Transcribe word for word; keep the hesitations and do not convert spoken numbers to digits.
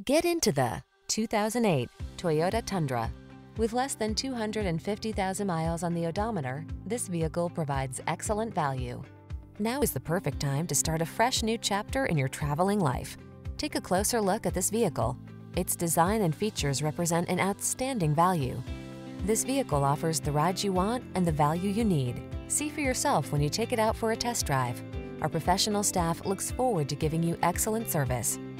Get into the two thousand eight Toyota Tundra. With less than two hundred fifty thousand miles on the odometer, this vehicle provides excellent value. Now is the perfect time to start a fresh new chapter in your traveling life. Take a closer look at this vehicle. Its design and features represent an outstanding value. This vehicle offers the ride you want and the value you need. See for yourself when you take it out for a test drive. Our professional staff looks forward to giving you excellent service.